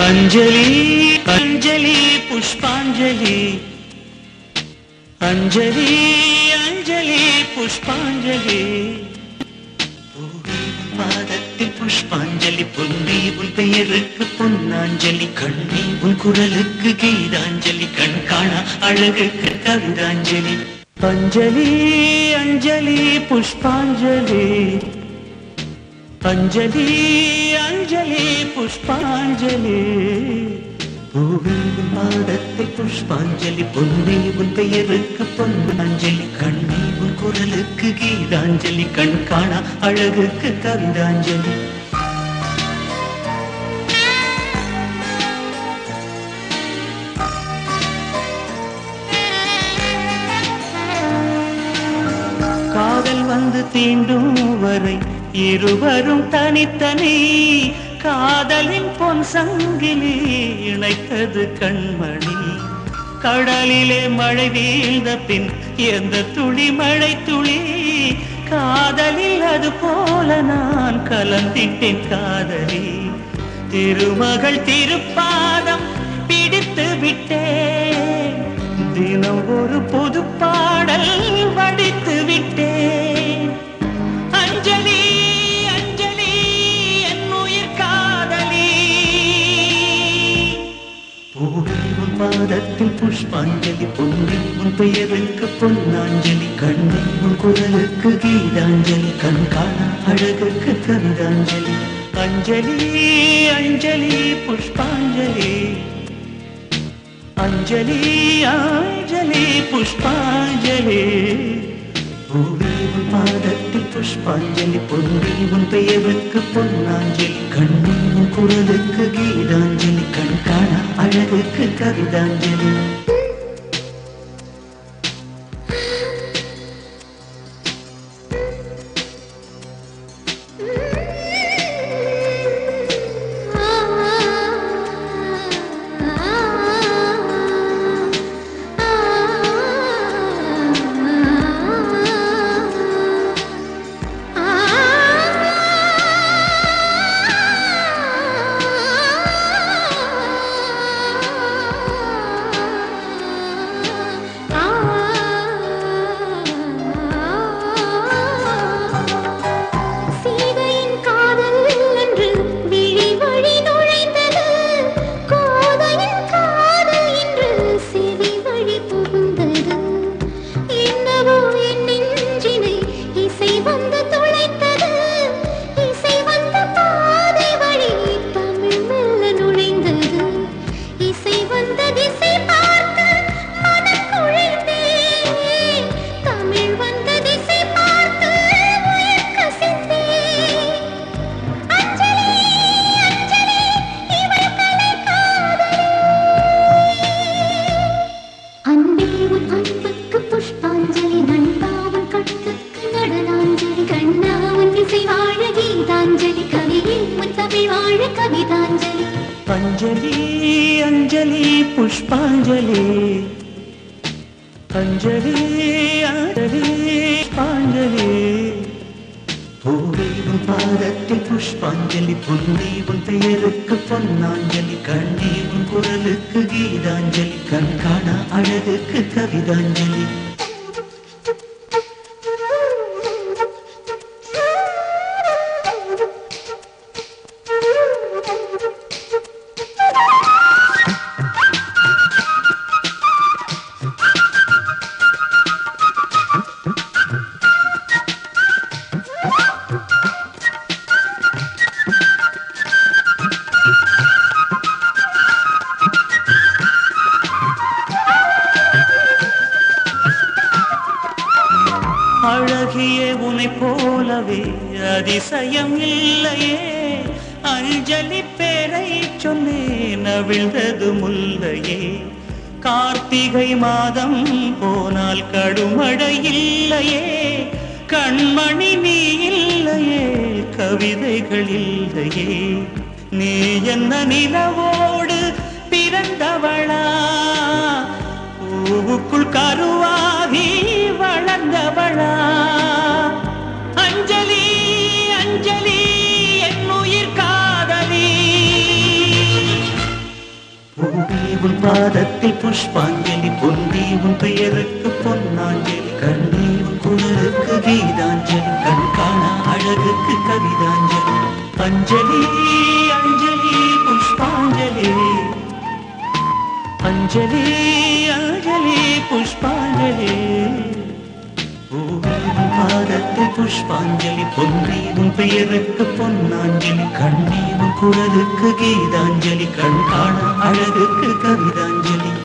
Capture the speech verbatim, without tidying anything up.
अंजलि अंजलि पुष्पांजलि अंजलि अंजलि पुष्पांजलि பாதத்தில் புஷ்பாஞ்சலி பொன்னி உன் பெயருக்கு பொன்னாஞ்சலி கண்ணி உன் குரலுக்கு கீதாஞ்சலி கண் காணா அழகுக்கு கவிதாஞ்சலி अंजलि अंजलि पुष्पांजलि अंजलि अंजलि पुष्पांजलि பூவின் பாதத்தில் புஷ்பாஞ்சலி பொன்னி உன் பெயருக்கு பொன்னாஞ்சலி கண்ணி உன் குரலுக்கு கீதாஞ்சலி கண் காணா அழகுக்கு கவிதாஞ்சலி காதல் வந்து தீண்டும் வரை இருவரும் தனித்தனி காதலின் பொன் சங்கிலி இணைத்தது கண்மணி கடலிலே மழை வீழ்ந்த பின் எந்த துளி மழை துளி காதலில் அது போல நான் கலந்திட்டேன் காதலி திருமகள் திருப்பாதம் பிடித்து விட்டேன் தினம் ஒரு புது பாடல் வடித்து விட்டேன் अंजलि अंजलि என்னுயிர் காதலி பூவின் பாதத்தில் புஷ்பாஞ்சலி பொன்னி உன் பெயருக்கு பொன்னாஞ்சலி கண்ணி உன் குரலுக்கு கீதாஞ்சலி கண் காணா அழகுக்கு கவிதாஞ்சலி अंजलि अंजलि पुष्पांजलि अंजलि अंजलि पुष्पांजलि பூவின் பாதத்தில் புஷ்பாஞ்சலி பொன்னி உன் பெயருக்கு பொன்னாஞ்சலி கண்ணி உன் குரலுக்கு கீதாஞ்சலி கண் காணா அழகுக்கு கவிதாஞ்சலி अंजलि अंजलि पुष्पांजलि अंजलि अंजलि पुष्पांजलि பூவின் பாதத்தில் புஷ்பாஞ்சலி பொன்னி உன் பெயருக்கு பொன்னாஞ்சலி கண்ணி உன் குரலுக்கு கீதாஞ்சலி கண் காணா அழகுக்கு கவிதாஞ்சலி அழகியே உனை போலவே அதிசயம் இல்லையே அஞ்சலி பேரை சொன்னேன் அவிழ்ந்தது முல்லையே கார்த்திகை மாதம் போனால் கடுமழை இல்லையே கண்மணி நீ இல்லையே கவிதைகள் இல்லையே நீ என்ன நிலவோடு பிறந்தவளா பூவுக்குள் கருவாகி வளர்ந்தவளா अंजलि अंजलि என்னுயிர் காதலி உன் பாதத்தில் புஷ்பாஞ்சலி பொன்னி உன் பெயருக்கு பொன்னாஞ்சலி கண்ணி உன் குரலுக்கு கீதாஞ்சலி கண் காண அழகுக்கு கவிதாஞ்சலி அஞ்சலி அஞ்சலி புஷ்பாஞ்சலி அஞ்சலி அஞ்சலி புஷ்பாஞ்சலி பாதத்தில் புஷ்பாஞ்சலி பொன்னி உன் பெயருக்கு பொன்னாஞ்சலி கண்ணி உன் குரலுக்கு கீதாஞ்சலி கண் காண அழகுக்கு கவிதாஞ்சலி